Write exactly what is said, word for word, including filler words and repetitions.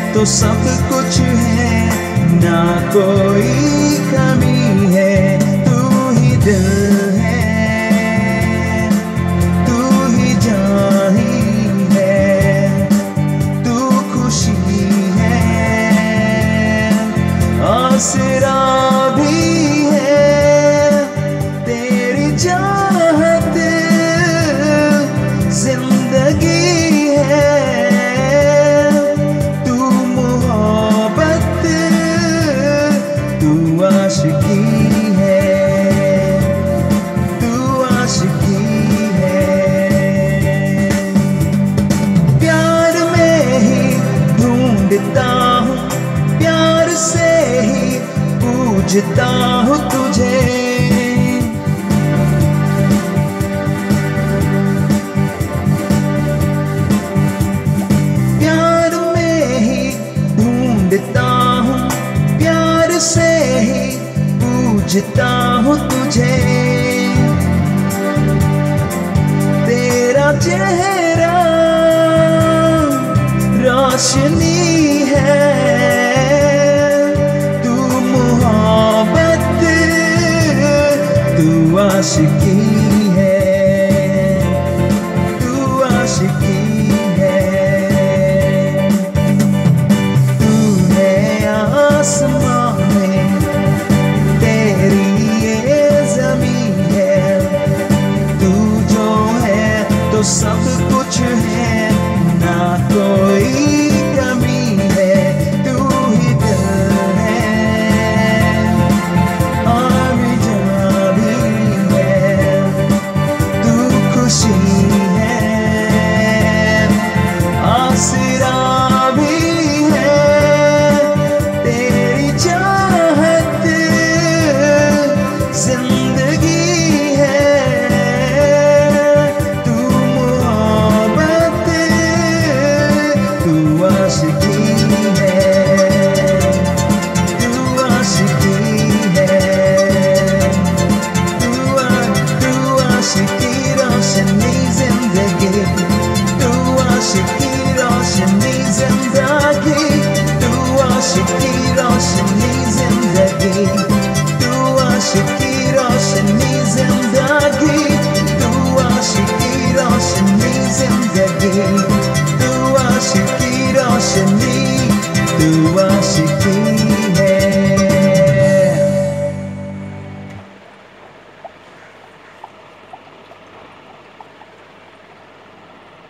तो सब कुछ है, ना कोई कमी है। तू ही दिल है, तू ही जान है, तू खुशी है, आसरा भी है। तेरी चाहत जिंदगी है, तू मोहब्बत, तू आशिकी है, तू आशिकी है। प्यार में ही ढूंढता हूँ, प्यार से ही पूजता हूँ तुझे। प्यार में ही ढूंढता हूँ, प्यार से ही पूजता हूँ तुझे। तेरा चेहरा रोशनी है, तू मोहब्बत, तू आशिकी